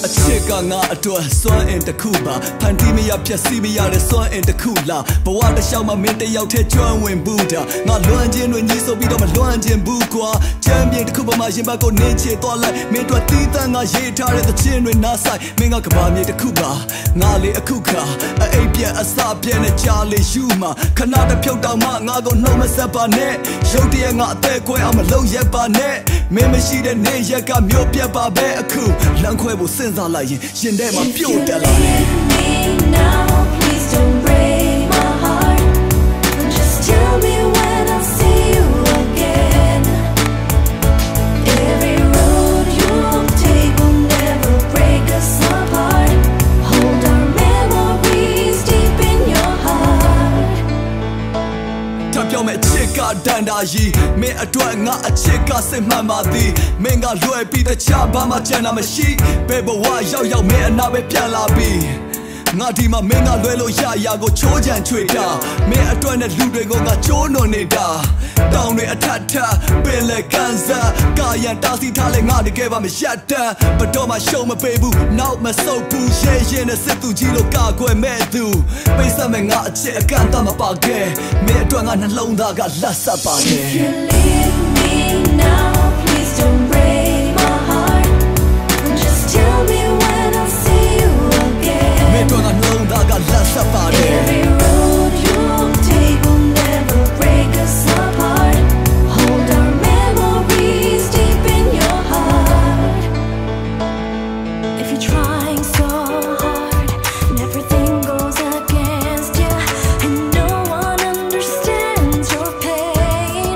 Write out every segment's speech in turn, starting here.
ချစ်ကငါအတွက်စွမ်းအင်တစ်ခုပါဖန်တီးမရဖြက်စီးမရတဲ့စွမ်းအင်တစ်ခုလားဘဝတစ်လျှောက်မှာမင်းတစ်ယောက်တည်းကျွမ်းဝင်ဘူးတာငါလွမ်းခြင်းတွေညီးဆိုပြီးတော့မလွမ်းခြင်းဘူးကွာချမ်းပြေတစ်ခုပေါ်မှာရင်ဘတ်ကိုနင်းချေသွားလိုက်မင်းတို့တီးတန်းငါရေးထားတဲ့သချင်းတွေနားဆိုင်မင်းကကဘာမြေတစ်ခုပါငါလေအခုခါအိပ်ပြက်အစပြက်နဲ့ကြားလေယူမှာခဏတစ်ဖြုတ်တောင်မှငါကိုနှုတ်မဆက်ပါနဲ့ရုပ်တရက်ငါအသက်ခွဲအောင်မလုပ်ရက်ပါနဲ့မင်းမရှိတဲ့နေရက်ကမျိုးပြတ်ပါပဲအခုလမ်းခွဲဖို့စဉ်းစားလိုက်ရင်ထဲမှာပြုတ်တက်လာတယ် Now please don't break my heart just tell me when I'll see you again every road you take will never break us apart hold our memories deep in your heart ထပ်ပြောမယ်အချစ်ကဒန်တာကြီးမင်းအတွက်ငါအချစ်ကစစ်မှန်ပါသည်မင်းကလွယ်ပြီးတခြားဘာမှကြံတာမရှိဘယ်ဘဝရောက်မင်းအနာပဲပြန်လာပြီငါဒီမှာမင်းကလွဲလို့ရကိုချိုးချံချွေတာမင်းအတွက်နဲ့လူတွေကိုငါချိုးနွန်နေတာတောင်တွေအထက်ထပင်လေကန်စားကာယံတာစီထားလဲငါတကယ်ပါမရက်တမ်းဘတော်မှရှုံးမပေးဘူးနောက်မဆုတ်ဘူးရဲရင်နဲ့စစ်သူကြီးလို့ကာကွယ်မဲ့သူပိတ်ဆက်မဲ့ငါအချစ်အကန့်အသတ်မပါခဲ့မင်းအတွက်ငါနှလုံးသားကလက်ဆက်ပါတယ် Leave me now please don't break my heart just tell me when I'll see you again မင်းတို့ကနှလုံးသားကလက်ဆက်ပါတယ် every road you take will never break us apart hold our memories deep in your heart if you're trying so hard and everything goes against you and no one understands your pain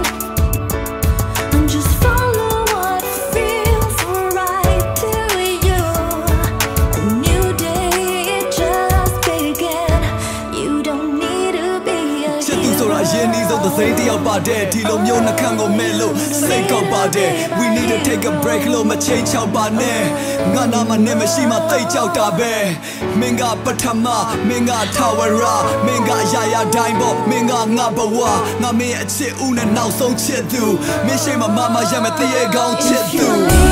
and just follow what feels right to you a new day it just began you don't need to be a ချစ်သူဆိုတာရင်းနှီးဆုံးသစိမ်းတစ်ယောက်ပါတယ်ဒီလိုမျိုးနှခမ်းကိုမဲ့လို့စိတ်ကောက်ပါတယ် we need to take a break လို့မချိန်ချောက်ပါနဲ့ငါနာမနဲ့မရှိမှသိတ်ကြောက်တာပဲမင်းကပထမမင်းကထာဝရမင်းကရာတိုင်းပေါ့မင်းကငါဘဝငါမင်းအချစ်ဦးနဲ့နောက်ဆုံးချစ်သူမင်းရှိမှမမရမယ်တရေကောင်းချစ်သူ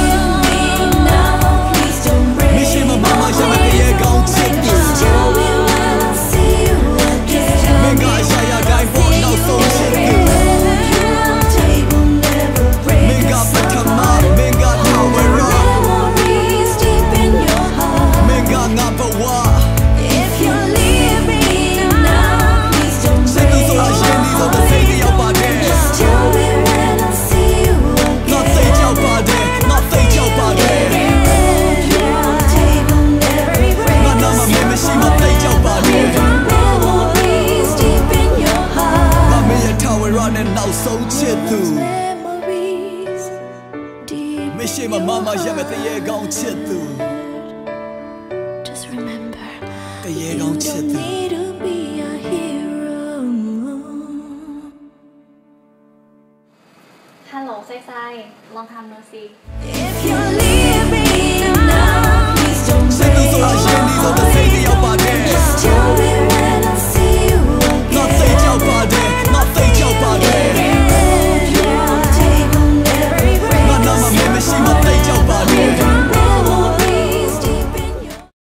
now please don't break မင်းရှိမှမမရမယ်တရေကောင်းချစ်သူ just tell me when I'll see you again မင်းကရာတိုင်းပေါ့နောက်ဆုံးချစ်သူ take will never break မင်းကပထမမင်းကထာဝရ memories deep in your heart မင်းကငါဘဝ if you're leaving now please don't စိတ် break သူဆိုတာရင်းနှီးဆုံးသစိမ်းတစ်ယောက်ပါတယ် just tell me when I'll see you ငါ again သိကြောက်ပါတယ်ငါသိကြောက်ပါတယ် take will never break ငါနာမမင်းမရှိမသိကြောက်ပါတယ် memories deep in your heart ငါမင်းရဲ့ထာဝရနဲ့နောက်ဆုံးချစ်သူ memories deep မရှိမမမရမယ်တရေကောင်းချစ်သူ just remember တရေကောင်းချစ်သူ need to be a hero ฮัลโหลไซลองทำดูสิ if you're